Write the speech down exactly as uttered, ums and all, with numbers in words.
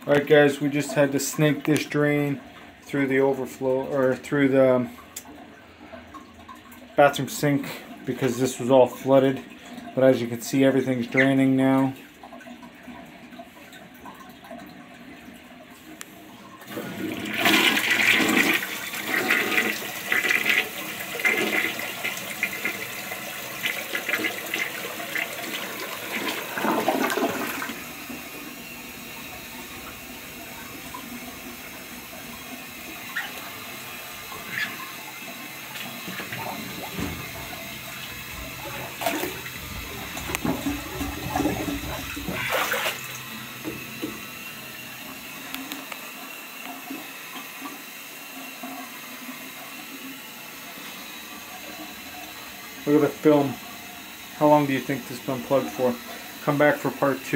Alright guys, we just had to snake this drain through the overflow, or through the bathroom sink, because this was all flooded. But as you can see, everything's draining now. Look at the film. How long do you think this has been plugged for? Come back for part two.